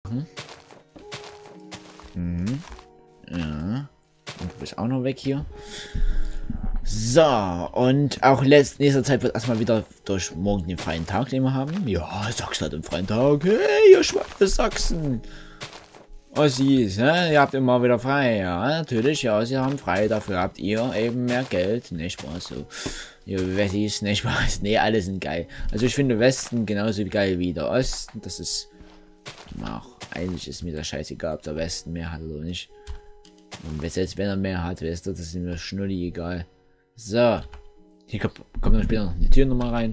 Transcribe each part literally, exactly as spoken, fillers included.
Mhm. Ja. Und du bist auch noch weg hier. So, und auch in nächster Zeit wird erstmal wieder durch morgen den freien Tag, den wir haben. Ja, Sachsen hat einen freien Tag. Hey, ihr Schweine Sachsen. Ossis, ne? Ihr habt immer wieder frei. Ja, natürlich, ja, sie haben frei. Dafür habt ihr eben mehr Geld. Nicht Spaß, so. Ihr Wessis, nicht Spaß. Nee, alle sind geil. Also ich finde Westen genauso geil wie der Osten. Das ist... Ach, eigentlich ist mir das scheißegal, ob der Westen mehr hat oder nicht. Und selbst wenn er mehr hat, weißt du, das ist mir schnulli egal. So. Hier kommt, kommt dann später noch eine Tür nochmal rein.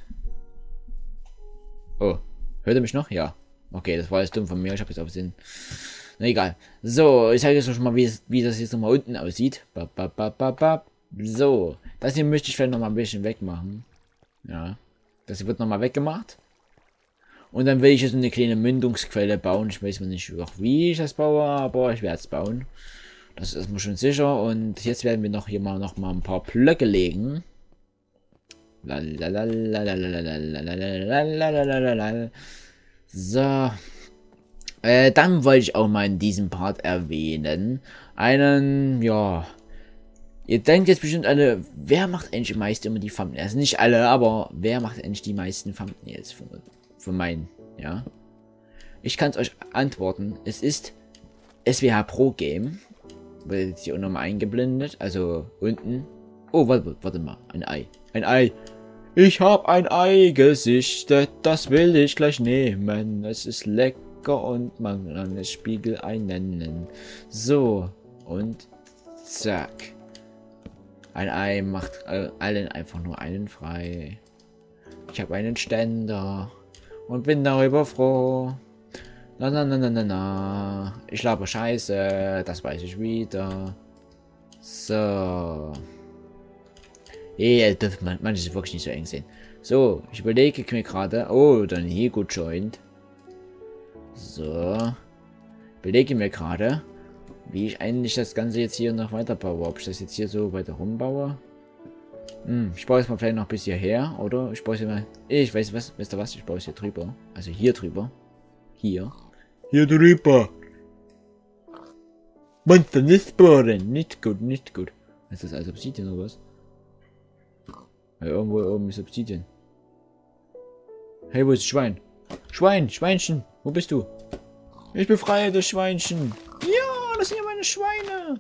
Oh. Hört ihr mich noch? Ja. Okay, das war jetzt dumm von mir. Ich habe jetzt auf den. Na egal. So, ich zeige jetzt schon mal, wie, es, wie das jetzt nochmal unten aussieht. Ba, ba, ba, ba, ba. So. Das hier möchte ich vielleicht nochmal ein bisschen wegmachen. Ja. Das hier wird nochmal weggemacht. Und dann will ich jetzt eine kleine Mündungsquelle bauen. Ich weiß noch nicht, wie ich das baue, aber ich werde es bauen. Das ist mir schon sicher. Und jetzt werden wir noch hier mal noch mal ein paar Blöcke legen. So. Äh, dann wollte ich auch mal in diesem Part erwähnen. Einen, ja. Ihr denkt jetzt bestimmt alle, wer macht eigentlich meist immer die Thumbnails? Also nicht alle, aber wer macht eigentlich die meisten Thumbnails von, von meinen, ja? Ich kann es euch antworten. Es ist S W H Pro Game. Wird jetzt hier unten mal eingeblendet. Also unten. Oh, warte, warte mal. Ein Ei. Ein Ei. Ich habe ein Ei gesichtet. Das will ich gleich nehmen. Es ist lecker und man kann es Spiegelei nennen. So. Und zack. Ein Ei macht allen einfach nur einen frei. Ich habe einen Ständer. Und bin darüber froh. Na na na na na na. Ich laber Scheiße. Das weiß ich wieder. So. Ja, dürfen man manches wirklich nicht so eng sehen. So, ich überlege mir gerade. Oh, dann hier gut joint. So. Überlege mir gerade, wie ich eigentlich das Ganze jetzt hier noch weiter baue. Ob ich das jetzt hier so weiter rumbaue. Hm, ich baue es mal vielleicht noch bis hierher, oder? Ich baue es hier mal. Ich weiß was, wisst ihr was? Ich baue es hier drüber. Also hier drüber. Hier. Hier drüber. Monster nicht bohren. Nicht gut, nicht gut. Ist das als Obsidian oder was? Ja, irgendwo oben ist Obsidian. Hey, wo ist das Schwein? Schwein, Schweinchen, wo bist du? Ich befreie das Schweinchen. Ja, das sind ja meine Schweine.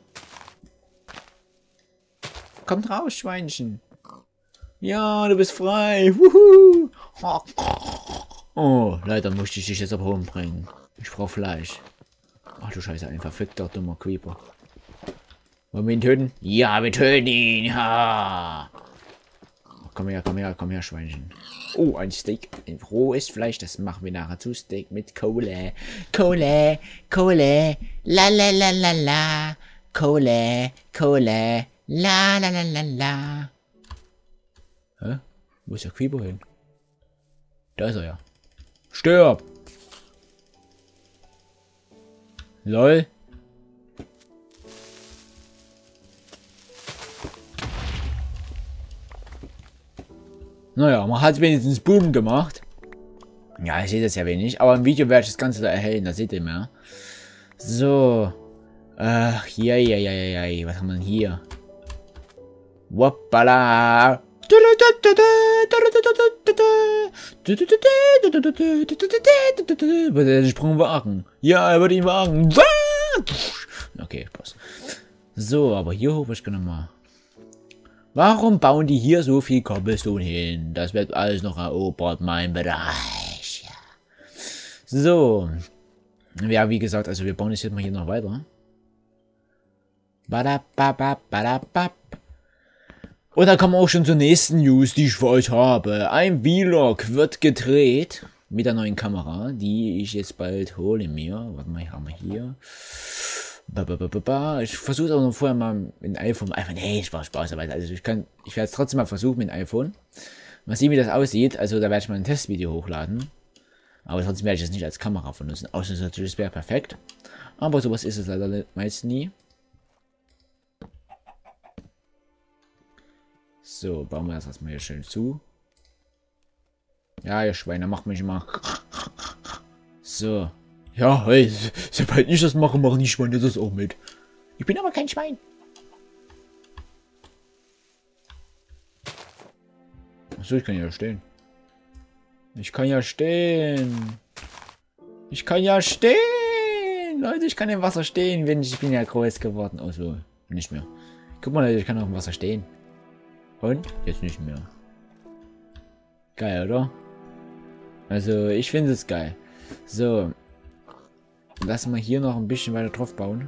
Kommt raus, Schweinchen. Ja, du bist frei. Wuhu. Oh, leider musste ich dich jetzt aber umbringen. Ich brauche Fleisch. Ach du Scheiße, ein verfickter dummer Creeper. Wollen wir ihn töten? Ja, wir töten ihn. Ja. Komm her, komm her, komm her, Schweinchen. Oh, ein Steak. Ein rohes Fleisch, das machen wir nachher zu. Steak mit Kohle. Kohle, Kohle. La la la la la. Kohle, Kohle. La la la la la. Hä? Wo ist der Creeper hin? Da ist er ja. Stirb! Lol. Naja, man hat wenigstens Boom gemacht. Ja, ich sehe das ja wenig. Aber im Video werde ich das Ganze da erhellen. Da seht ihr mehr. So. Ach, ja, ja, ja, ja, ja. Was haben wir denn hier? Woppala. Würde den Sprung wagen. Ja, er würde ihn wagen. Okay, Spaß. So, aber hier hoch ich gerne mal. Warum bauen die hier so viel Cobblestone hin? Das wird alles noch erobert, mein Bereich. So. Ja, wie gesagt, also wir bauen das jetzt mal hier noch weiter. Und dann kommen wir auch schon zur nächsten News, die ich für euch habe. Ein Vlog wird gedreht mit der neuen Kamera, die ich jetzt bald hole mir. Warte mal, haben wir hier. Ba, ba, ba, ba, ba. Ich versuche auch noch vorher mal mit dem iPhone. Einfach, nee, Spaß, Spaß. Aber also ich kann, ich werde es trotzdem mal versuchen mit dem iPhone. Mal sehen, wie das aussieht. Also da werde ich mal ein Testvideo hochladen. Aber trotzdem werde ich das nicht als Kamera benutzen. Außer natürlich, es wäre perfekt. Aber sowas ist es leider meist nie. So, bauen wir das erstmal hier schön zu. Ja, ihr Schweine, macht mich mal. So. Ja, hey, sobald ich das mache, machen die Schweine das auch mit. Ich bin aber kein Schwein. Achso, ich kann ja stehen. Ich kann ja stehen. Ich kann ja stehen. Leute, ich kann im Wasser stehen, wenn ich, ich bin ja groß geworden. Also, nicht mehr. Guck mal, Leute, ich kann auch im Wasser stehen. Und? Jetzt nicht mehr. Geil, oder? Also, ich finde es geil. So. Lass mal hier noch ein bisschen weiter drauf bauen.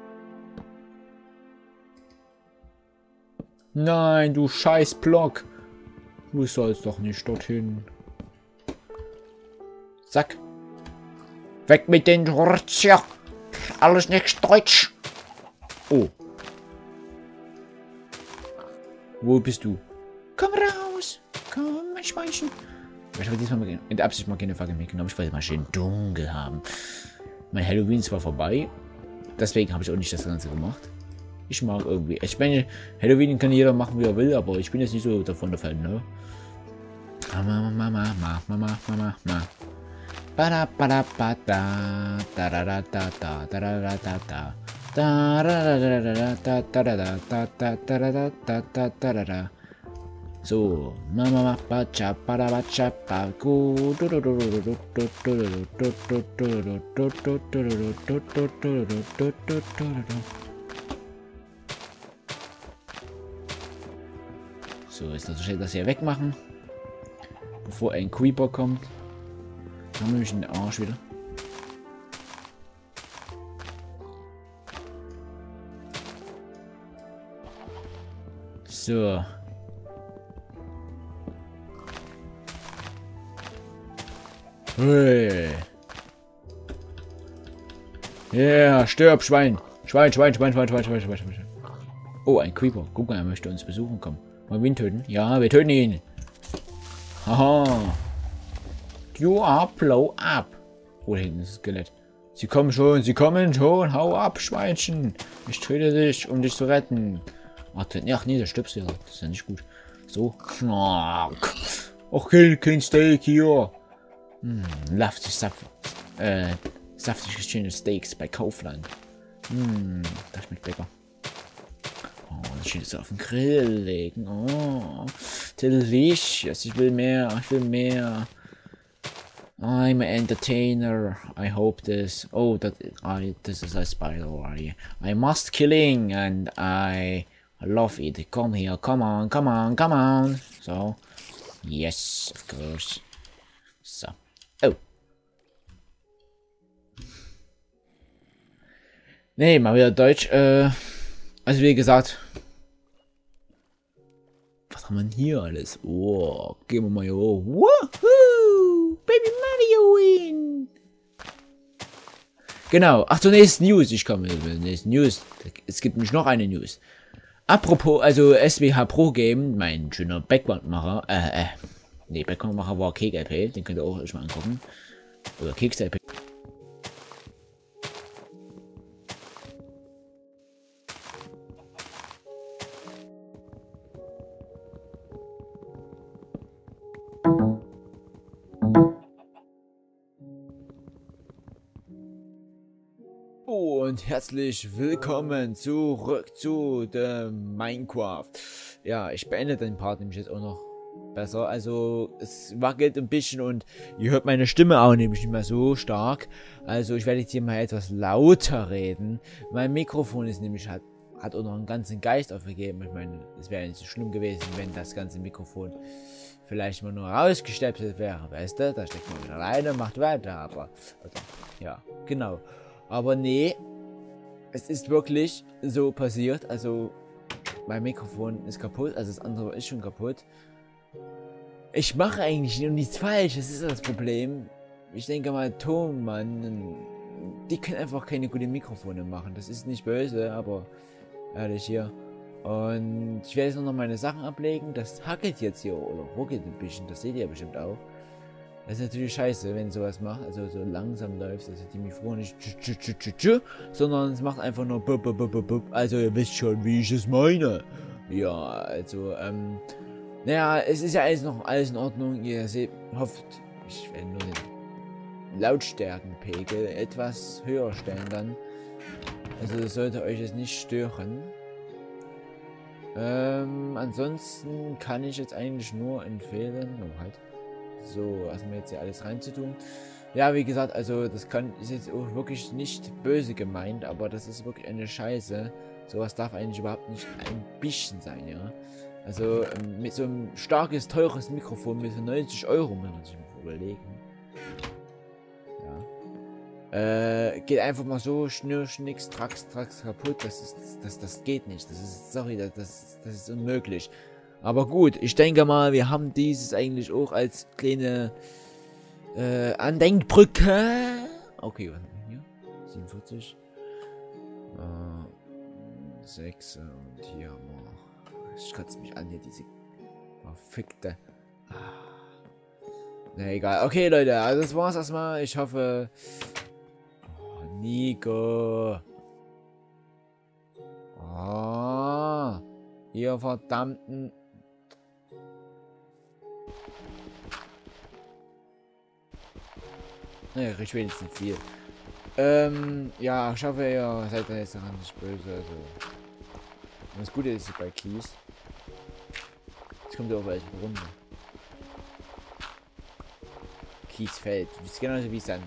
Nein, du scheiß Block. Du sollst doch nicht dorthin. Zack. Weg mit den Rutschen. Alles nicht Deutsch. Oh. Wo bist du? Komm raus. Komm, mein Schweinchen. Ich habe diesmal mit der Absicht mal keine Fackel mitgenommen. Ich wollte mal schön dunkel haben. Mein Halloween ist zwar vorbei. Deswegen habe ich auch nicht das Ganze gemacht. Ich mag irgendwie. Ich meine, Halloween kann jeder machen, wie er will, aber ich bin jetzt nicht so davon der Fan, ne? Mama, Mama, Mama, Mama, Mama, Mama. Bada bada bada da da da da da da da da da da da da da da da. So, Mama bacha bada bacha bagu. So, jetzt noch schnell das hier wegmachen, bevor ein Creeper kommt. Haben wir nämlich in den Arsch wieder. So. Hey. Ja, yeah, stirb, Schwein. Schwein, Schwein, Schwein, Schwein, Schwein, Schwein, Schwein, Schwein. Oh, ein Creeper. Guck mal, er möchte uns besuchen kommen. Wollen wir ihn töten? Ja, wir töten ihn. Haha. You are blow up. Oh, da hinten ist das Skelett. Sie kommen schon, sie kommen schon. Hau ab, Schweinchen. Ich töte dich, um dich zu retten. Ach, ach nee, da stirbst du ja. Das ist ja nicht gut. So. Ach, kein, kein Steak hier. Hm, saftig, saft, äh, saftig schöne Steaks bei Kaufland. Hm, das schmeckt lecker. Oh, das schön so auf den Grill legen. Oh, delicious. Ich will mehr, ich will mehr. I'm an entertainer. I hope this. Oh, that I. This is a spider. I. I must killing and I love it. Come here. Come on. Come on. Come on. So, yes, of course. So. Oh. Nee, mal wieder Deutsch. Äh, also wie gesagt. Was haben wir denn hier alles? Oh, gehen wir mal hier hoch. Woohoo! Baby Mario win! Genau. Ach, zur nächsten News. Ich komme zur nächsten News. Es gibt nämlich noch eine News. Apropos, also S W H Pro Game, mein schöner Background-Macher, äh, äh, nee, Background-Macher war Kek-L P, den könnt ihr auch euch mal angucken. Oder Keks-L P. Und herzlich willkommen zurück zu dem Minecraft. Ja, ich beende den Part nämlich jetzt auch noch besser. Also es wackelt ein bisschen und ihr hört meine Stimme auch nämlich nicht mehr so stark. Also ich werde jetzt hier mal etwas lauter reden. Mein Mikrofon ist nämlich hat, hat auch noch einen ganzen Geist aufgegeben. Ich meine, es wäre nicht so schlimm gewesen, wenn das ganze Mikrofon vielleicht mal nur rausgestöpselt wäre. Weißt du, da steckt man wieder rein und macht weiter. Aber, also, ja, genau. Aber nee, es ist wirklich so passiert. Also, mein Mikrofon ist kaputt. Also, das andere ist schon kaputt. Ich mache eigentlich nur nichts falsch. Das ist das Problem. Ich denke mal, Tonmann, die können einfach keine guten Mikrofone machen. Das ist nicht böse, aber ehrlich hier. Und ich werde jetzt noch meine Sachen ablegen. Das hackelt jetzt hier oder ruckelt ein bisschen. Das seht ihr bestimmt auch. Das ist natürlich scheiße, wenn sowas macht, also so langsam läuft, also die Mikrofone nicht, sondern es macht einfach nur bup, bup, bup, bup. Also ihr wisst schon, wie ich es meine. Ja, also, ähm, naja, es ist ja alles noch alles in Ordnung. Ihr seht, hofft, ich werde nur den, Lautstärkenpegel etwas höher stellen dann. Also das sollte euch jetzt nicht stören. Ähm, ansonsten kann ich jetzt eigentlich nur empfehlen, oh halt, so erstmal jetzt hier alles reinzutun. Ja, wie gesagt, also das kann ist jetzt auch wirklich nicht böse gemeint, aber das ist wirklich eine Scheiße. Sowas darf eigentlich überhaupt nicht ein bisschen sein, ja. Also ähm, mit so einem starkes, teures Mikrofon mit so neunzig Euro muss man sich mal überlegen. Ja. Äh, geht einfach mal so, schnür, schnicks, tracks, tracks kaputt. Das ist, das, das geht nicht. Das ist, sorry, das, das, das ist unmöglich. Aber gut, ich denke mal, wir haben dieses eigentlich auch als kleine äh, Andenkbrücke. Okay, was haben wir hier? siebenundvierzig. Äh, sechs und hier haben wir. Ich kotze mich an hier, diese verfickte. Na egal. Okay, Leute, also das war's erstmal. Ich hoffe. Oh, Nico. Oh, ihr verdammten. Naja, ich wenigstens viel. Ähm, ja, ich hoffe, ihr seid da jetzt daran nicht böse. Also. Und das Gute ist bei Kies. Jetzt kommt ja auch welche runter. Kiesfeld. Das ist genauso wie Sand.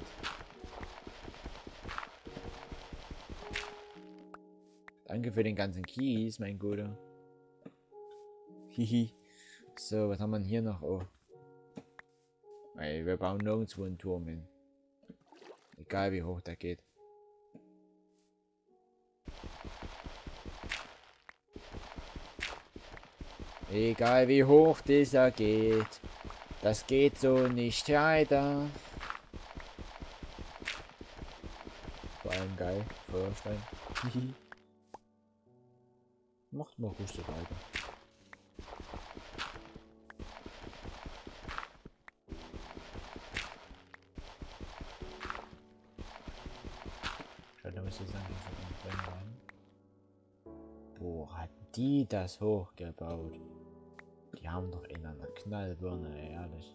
Danke für den ganzen Kies, mein Guter. Hihi. So, was haben wir denn hier noch? Oh. Ey, wir bauen nirgendwo einen Turm hin. Egal wie hoch der geht. Egal wie hoch dieser geht. Das geht so nicht weiter. Vor allem geil. Feuerstein. Macht mal ruhig so weiter. Schaut mal, was die Sachen rein. Boah, hat die das hochgebaut? Die haben doch in einer Knallbirne, ehrlich.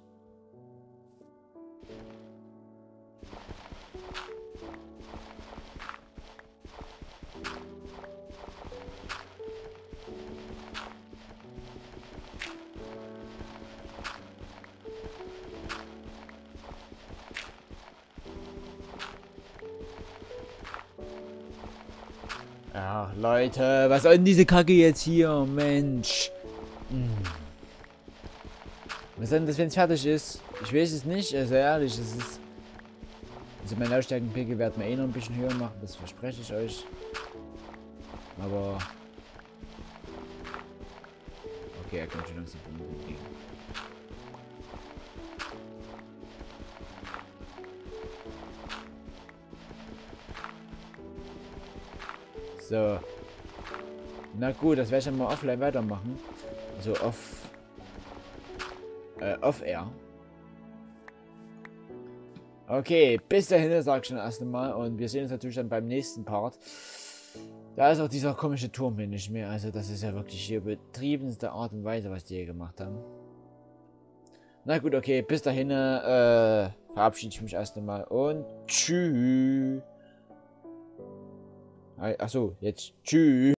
Ach, Leute, was soll denn diese Kacke jetzt hier? Mensch. Hm. Was soll denn das, wenn es fertig ist? Ich weiß es nicht, also ehrlich, es ist... Also mein Lautstärkenpegel werden wir eh noch ein bisschen höher machen, das verspreche ich euch. Aber... Okay, er kommt schon langsam von oben entgegen. So. Na gut, das werde ich dann mal offline weitermachen. Also off... Äh, off-air. Okay, bis dahin, sag ich schon erst einmal. Und wir sehen uns natürlich dann beim nächsten Part. Da ist auch dieser komische Turm hier nicht mehr. Also das ist ja wirklich hier betriebenste Art und Weise, was die hier gemacht haben. Na gut, okay, bis dahin äh, verabschiede ich mich erst einmal und tschüss. Achso, jetzt tschüss.